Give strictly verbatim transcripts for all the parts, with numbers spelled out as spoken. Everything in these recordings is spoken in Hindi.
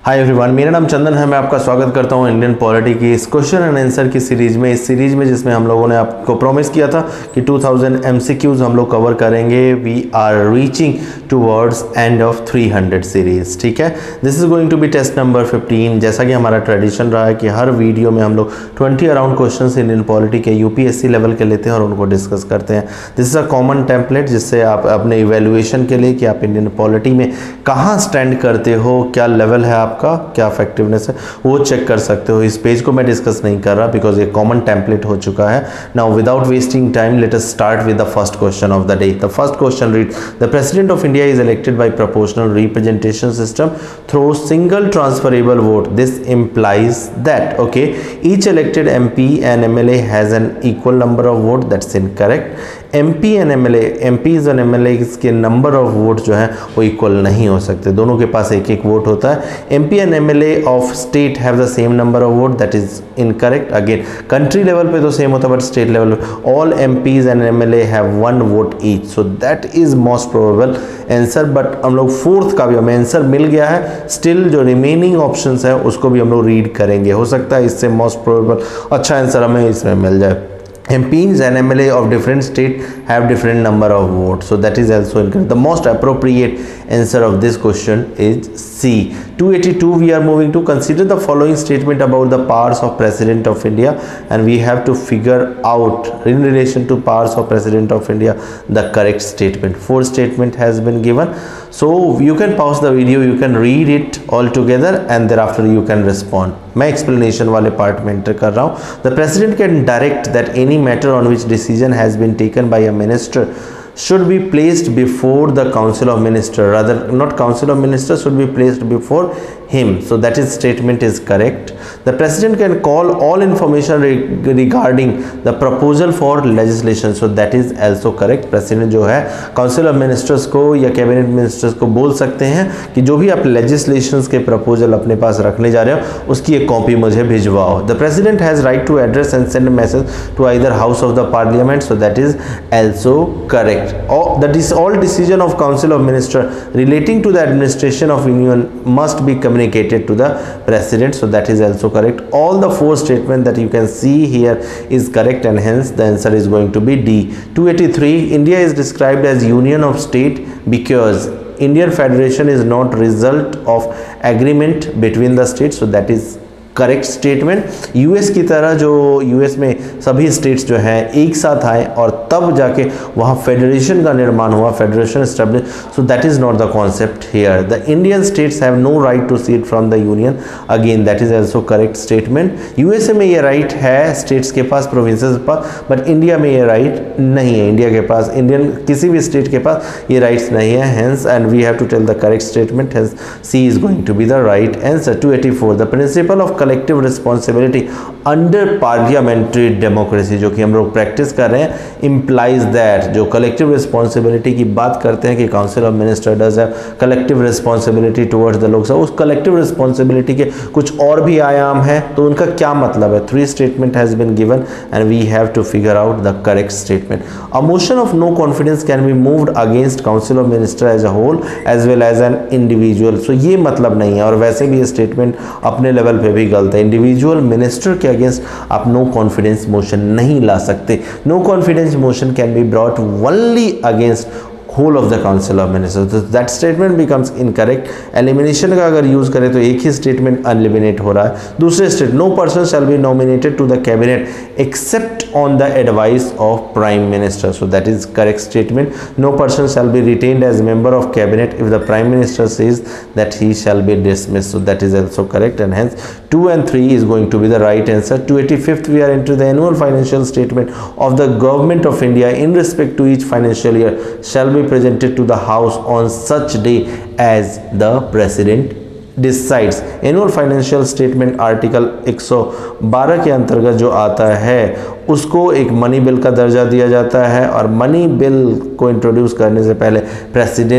हाय एवरीवन, मेरा नाम चंदन है। मैं आपका स्वागत करता हूं इंडियन पॉलिटी की इस क्वेश्चन एंड आंसर की सीरीज में। इस सीरीज में जिसमें हम लोगों ने आपको प्रॉमिस किया था कि दो हज़ार एमसीक्यूज हम लोग कवर करेंगे। We are reaching towards end of three hundred series. ठीक है, this is going to be test number fifteen. जैसा कि हमारा ट्रेडिशन रहा है कि हर वीडियो में हम लोग twenty around question Indian polity के यूपीएससी लेवल के लेते हैं और उनको डिस्कस करते हैं। This is a common template जिससे आप अपने इवेल्युएशन के लिए कि आप इंडियन पॉलिटी में कहाँ स्टैंड करते हो, क्या लेवल है आपका, क्या इफेक्टिवनेस है, वो चेक कर सकते हो। इस पेज को मैं डिस्कस नहीं कर रहा बिकॉज ये कॉमन टेम्पलेट हो चुका है। Now without wasting time let us start with the first question of the day. The first question read, the president of India is elected by proportional representation system through single transferable vote. This implies that okay each elected M P and M L A has an equal number of vote. That's incorrect. M P and M L A, M Ps और M L As के नंबर ऑफ वोट जो है वो इक्वल नहीं हो सकते, दोनों के पास एक एक वोट होता है। M P and M L A of state have the same number of vote. That is incorrect. Again country level पे तो सेम होता है बट स्टेट लेवल पे all M Ps and M L A have one vote each. So that is most probable answer. But हम लोग फोर्थ का भी हमें आंसर मिल गया है। स्टिल जो रिमेनिंग ऑप्शंस है उसको भी हम लोग रीड करेंगे। हो सकता है इससे मोस्ट प्रोबेबल अच्छा आंसर हमें इसमें मिल जाए। M Ps and M L A of different state have different number of votes, so that is also incorrect. The most appropriate answer of this question is C. two eighty-two we are moving to consider the following statement about the powers of President of India, and we have to figure out in relation to powers of President of India the correct statement. Four statement has been given, so you can pause the video, you can read it all together and thereafter you can respond. मैं एक्सप्लेनेशन वाले पार्ट में एंटर कर रहा हूँ। The president can direct that any matter on which decision has been taken by a minister should be placed before the council of minister, rather not council of minister, should be placed before him. So that is statement is correct. The president can call all information re regarding the proposal for legislation. So that is also correct. president जो है council of ministers को या cabinet ministers को बोल सकते हैं कि जो भी आप legislations के proposal अपने पास रखने जा रहे हो उसकी एक कॉपी मुझे भिजवाओ। The president has right to address and send a message to either house of the parliament. So that is also correct. All, that is all decision of council of minister relating to the administration of union must be communicated to the president. So that is also correct. All the four statement that you can see here is correct and hence the answer is going to be D. two eighty-three, India is described as union of state because Indian federation is not result of agreement between the states. So that is correct statement. US की तरह जो यूएस में सभी स्टेट्स जो हैं एक साथ आए और तब जाके वहाँ फेडरेशन का निर्माण हुआ, federation establish. So that is not the concept here. The Indian states have no right to secede from the union. Again that is also correct statement. USA में ये राइट है स्टेट्स के पास, प्रोविंसेस के पास, बट इंडिया में ये राइट नहीं है। इंडिया के पास, इंडियन किसी भी स्टेट के पास ये राइट्स नहीं है। Hence and we have to tell the correct statement. Hence C is going to be the right answer. Two eighty four, the principle of collective responsibility under parliamentary democracy, जो कि हम लोग प्रैक्टिस कर रहे हैं, इम्प्लाइज दैट जो कलेक्टिव रिस्पॉन्सिबिलिटी की बात करते हैं कि council of minister does have collective responsibility towards the Lok Sabha, उस कलेक्टिव रिस्पॉन्सिबिलिटी के कुछ और भी आयाम है तो उनका क्या मतलब है। Three statement has been given and we have to figure out the correct statement. A motion of no confidence can be moved against council of minister as a whole as well as an individual. So ये मतलब नहीं है और वैसे भी ये स्टेटमेंट अपने लेवल पे भी गलत है। इंडिविजुअल मिनिस्टर के अगेंस्ट आप नो कॉन्फिडेंस मोशन नहीं ला सकते। No confidence motion can be brought only against whole of the council of ministers. So that statement becomes incorrect. Elimination का अगर यूज करें तो एक ही स्टेटमेंट eliminate हो रहा है। दूसरे state, no person shall be nominated to the cabinet except on the advice of prime minister. So that is correct statement. No person shall be retained as member of cabinet if the prime minister says that he shall be dismissed. So that is also correct and hence two and three is going to be the right answer. two eighty-fifth we are into the annual financial statement of the government of India in respect to each financial year shall be presented to the house on such day as the president decides. Annual financial statement article एक सौ बारह के अंतर्गत जो आता है उसको एक मनी बिल का दर्जा दिया जाता है और मनी बिल को इंट्रोड्यूस करने से पहले प्रेसिडेंट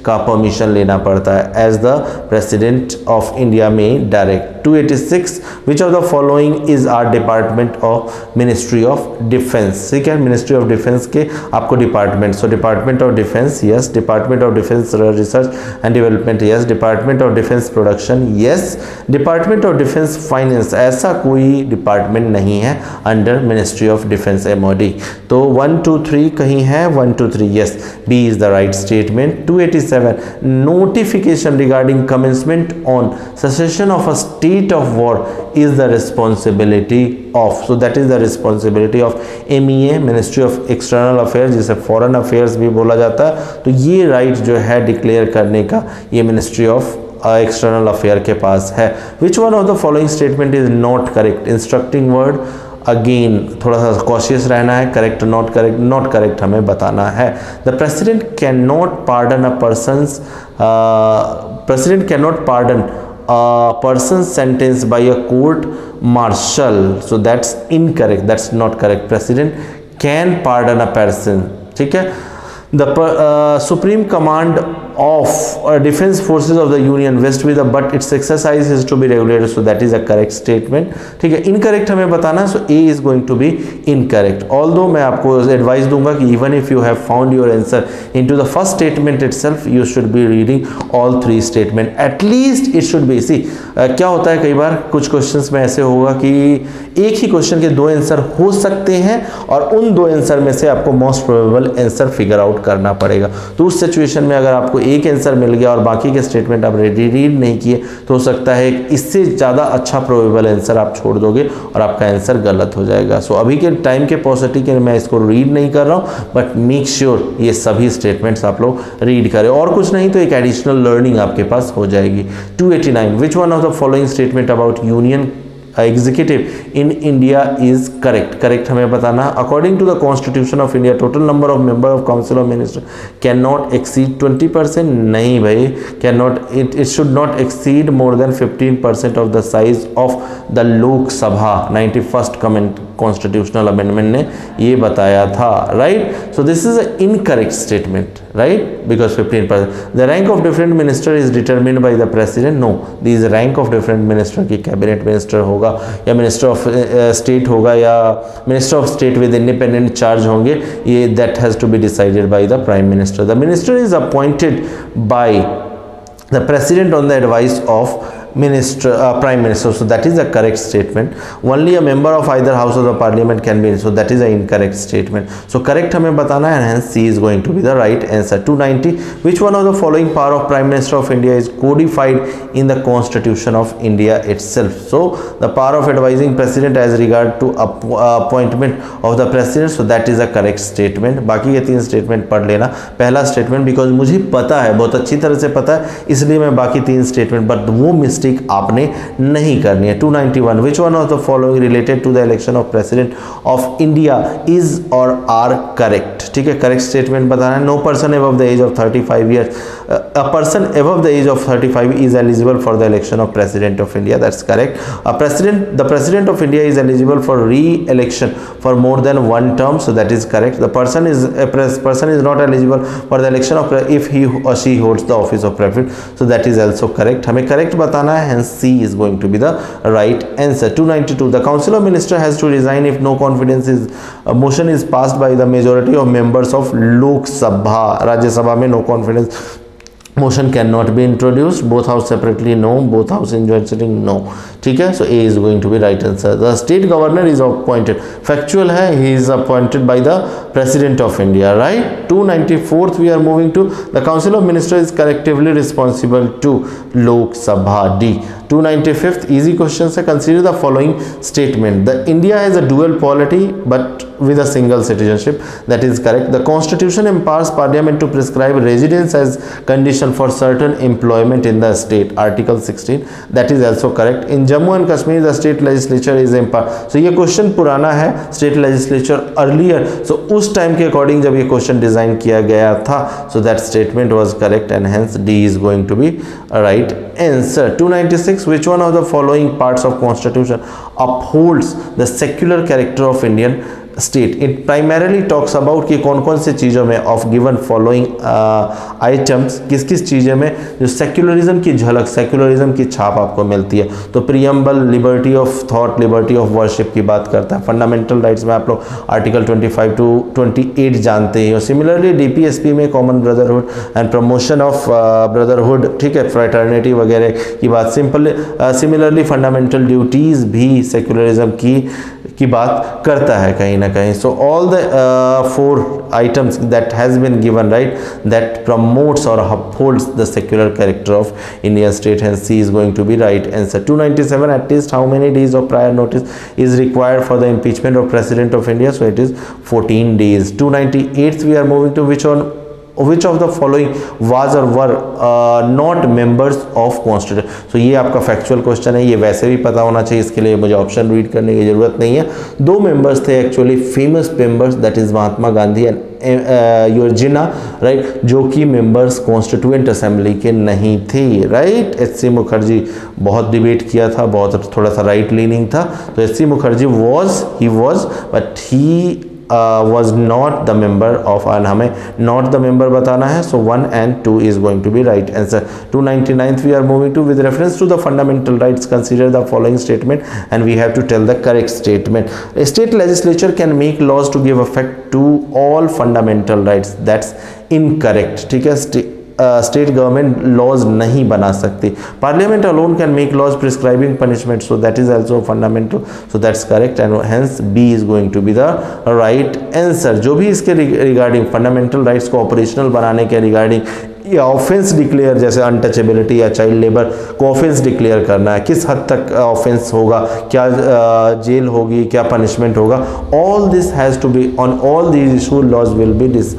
का परमिशन लेना पड़ता है as the president of India में direct. Two eighty six which of the following is are department of ministry of defence. ठीक है, मिनिस्ट्री ऑफ डिफेंस के आपको department, so department of defence yes, department of defence research and development yes, department of defence production yes, department of defence finance, ऐसा कोई डिपार्टमेंट नहीं है under ministry of defence MOD. तो वन टू थ्री कहीं है, one two three yes, B is the right statement. Two eighty seven notification regarding commencement on cessation of a state of war is the responsibility of, so that is the responsibility of M E A, ministry of external affairs, जिसे फॉरेन अफेयर्स भी बोला जाता है। तो ये राइट जो है डिक्लेयर करने का ये मिनिस्ट्री ऑफ एक्सटर्नल अफेयर के पास है। Which one of the following statement is not correct? Instructing word, again थोड़ा सा कॉशियस रहना है, correct not correct, not correct हमें बताना है। The president can not pardon a persons, president can not pardon a person sentenced by a court martial, so that's incorrect, that's not correct. President can pardon a person, ठीक है। The uh, supreme command of uh, defense forces of the union west with the but its exercise is to be regulated, so that is a correct statement, ठीक है। incorrect हमें बताना है, so A is going to be incorrect, although मैं आपको advice दूंगा कि even if you have found your answer into the first statement itself, you should be reading all three statement, at least it should be, see uh, क्या होता है कई बार कुछ क्वेश्चंस में ऐसे होगा कि एक ही क्वेश्चन के दो आंसर हो सकते हैं और उन दो आंसर में से आपको most probable answer figure out करना पड़ेगा। तो उस सिचुएशन में अगर आपको एक आंसर मिल गया और बाकी के स्टेटमेंट आप रेडी रीड नहीं किए तो हो सकता है इससे ज़्यादा अच्छा प्रोबेबल आंसर आप छोड़ दोगे और आपका आंसर गलत हो जाएगा। सो अभी के टाइम के पॉसिबिलिटी के मैं इसको रीड नहीं कर रहा हूँ, बट मेक श्योर ये सभी स्टेटमेंट्स आप लोग रीड करें, और कुछ नहीं तो एक एडिशनल लर्निंग आपके पास हो जाएगी। Two eighty nine which one of the following statement about union executive in India is correct? Correct हमें बताना। According to the constitution of India total number of member of council of minister can not exceed twenty percent, नहीं भाई, can not, it it should not exceed more than fifteen percent of the size of the Lok Sabha. Ninety first comment constitutional amendment ने ये बताया था, right. So this is a incorrect statement, right, because fifteen percent. The rank of different minister is determined by the president, no, this rank of different minister की कैबिनेट मिनिस्टर होगा या मिनिस्टर ऑफ स्टेट होगा या minister of state with independent charge होंगे, ये that has to be decided by the prime minister. The minister is appointed by the president on the advice of minister uh, prime minister, so that is a correct statement. Only a member of either house of the parliament can be in, so that is an incorrect statement. So correct हमें बताना है, and hence C is going to be the right answer. Two ninety which one of the following power of prime minister of India is codified in the constitution of India itself? So the power of advising president as regard to app appointment of the president, so that is a correct statement. बाकी ये तीन statement पढ़ लेना। पहला statement because मुझे पता है, बहुत अच्छी तरह से पता है, इसलिए मैं बाकी तीन statement, but वो मिस्टेक आपने नहीं करनी है। Two ninety one which one of the following related to the election of president of India is or are correct? ठीक है, करेक्ट स्टेटमेंट बताना है। No person above the age of thirty five years, a person above the age of thirty five is eligible for the election of president of India, that's correct. A president, the president of India is eligible for re-election for more than one term, so that is correct. The person is a person is not eligible for the election of if he or she holds the office of president, so that is also correct. हमें करेक्ट बताना है, hence C is going to be the right answer. Two ninety two the council of minister has to resign if no confidence is a motion is passed by the majority of members of Lok Sabha. राज्य सभा में no confidence motion cannot be introduced, both house separately no, both house in joint sitting no, ठीक है। so A is going to be right answer. The state governor is appointed, factual है, he is appointed by the president of India, right. Two ninety fourth we are moving to the council of minister is collectively responsible to Lok Sabha, D. Two ninety fifth easy question से consider the following statement. The India has a dual polity but with a single citizenship, that is correct. The constitution empowers parliament to prescribe residence as condition for certain employment in the state, article sixteen, that is also correct. In Jammu and Kashmir the state legislature is empowered, so ये question पुराना है, state legislature earlier, so उस time के according जब ये question design किया गया था, so that statement was correct and hence D is going to be a right answer. Two ninety six which one of the following parts of constitution upholds the secular character of Indian state it primarily talks about कि कौन कौन से चीज़ों में ऑफ गिवन फॉलोइंग आइटम्स, किस किस चीज़ों में जो सेक्युलरिज्म की झलक, सेक्युलरिज्म की छाप आपको मिलती है। तो preamble liberty of thought, liberty of worship की बात करता है। फंडामेंटल राइट्स में आप लोग आर्टिकल पच्चीस टू अट्ठाईस जानते हैं। और सिमिलरली डीपीएसपी में common brotherhood and promotion of brotherhood, ठीक है, फ्रेटर्निटी वगैरह की बात। सिंपल सिमिलरली फंडामेंटल ड्यूटीज़ भी सेक्युलरिज्म की की बात करता है कहीं ना कहीं। So all the four items that has been given, right, that promotes or upholds the secular character of Indian state, hence C is going to be right answer. two ninety-seven, at least how many days of prior notice is required for the impeachment of president of India? So it is fourteen days. two ninety-eight, we are moving to which one? Which of the following was or were uh, not members of constitution? So ये आपका फैक्चुअल क्वेश्चन है, ये वैसे भी पता होना चाहिए, इसके लिए मुझे ऑप्शन रीड करने की जरूरत नहीं है। दो मेंबर्स थे actually famous members, that is Mahatma Gandhi and योर्जिना, राइट, जो कि मेंबर्स कॉन्स्टिट्यूएंट असेंबली के नहीं थे, राइट। एच सी मुखर्जी बहुत डिबेट किया था, बहुत थोड़ा सा राइट लीनिंग था। तो H C Mukherjee was he was but he Uh, was not the member of, and हमें not the member बताना है। So one and two is going to be right answer. two ninety-nine we are moving to with reference to the fundamental rights, consider the following statement and we have to tell the correct statement. A state legislature can make laws to give effect to all fundamental rights. That's incorrect, ठीक है। स्टेट गवर्नमेंट लॉज नहीं बना सकती। Parliament alone can make laws prescribing punishment, so that is also fundamental, so that's correct and hence B is going to be the right answer. जो भी इसके रिगार्डिंग फंडामेंटल राइट्स को ऑपरेशनल बनाने के रिगार्डिंग या ऑफेंस डिक्लेयर, जैसे अनटचेबिलिटी या चाइल्ड लेबर को ऑफेंस डिक्लेयर करना है, किस हद तक ऑफेंस होगा, क्या जेल होगी, क्या पनिशमेंट होगा, all this has to be on all these issue laws will be this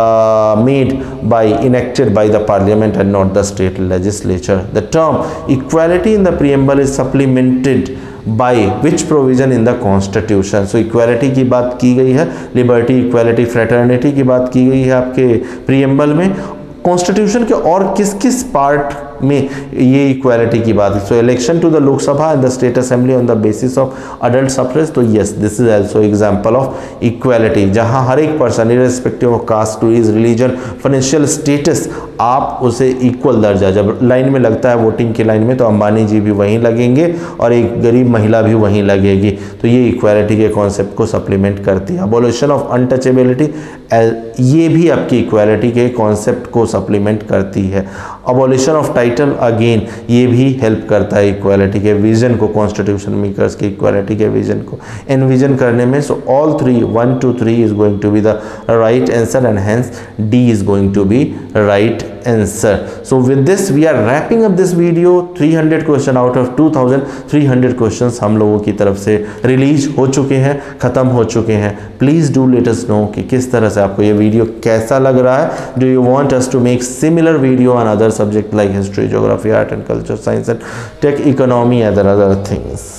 made by enacted by the parliament and not the state legislature. The term equality in the preamble is supplemented by which provision in the constitution. So equality की बात की गई है, लिबर्टी, इक्वालिटी, फ्रेटर्निटी की बात की गई है आपके प्रीएम्बल में। कॉन्स्टिट्यूशन के और किस किस पार्ट में ये इक्वालिटी की बात है? So election to the Lok Sabha and the state assembly on the basis of adult suffrage, तो yes this is also example of equality, जहां हर एक पर्सन इररिस्पेक्टिव ऑफ कास्ट, टूज, रिलीजन, फाइनेंशियल स्टेटस, आप उसे इक्वल दर्जा, जब लाइन में लगता है वोटिंग की लाइन में, तो अंबानी जी भी वहीं लगेंगे और एक गरीब महिला भी वहीं लगेगी। तो ये इक्वालिटी के कॉन्सेप्ट को सप्लीमेंट करती है। अबॉलिशन ऑफ अनटचेबिलिटी, ये भी आपकी इक्वालिटी के कॉन्सेप्ट को सप्लीमेंट करती है। अबॉलिशन ऑफ टाइटल, अगेन ये भी हेल्प करता है इक्वालिटी के विजन को, कॉन्स्टिट्यूशन मेकर्स के इक्वालिटी के विजन को एनविजन करने में। So all three, one two three is going to be the right answer and hence D is going to be right answer. So with this we are wrapping up this video. three hundred question out of two thousand three hundred questions हम लोगों की तरफ से रिलीज हो चुके हैं, ख़त्म हो चुके हैं। Please do let us know कि किस तरह से आपको ये वीडियो कैसा लग रहा है। Do you want us to make similar video on other subject like history, geography, art and culture, science and tech, economy, other other things.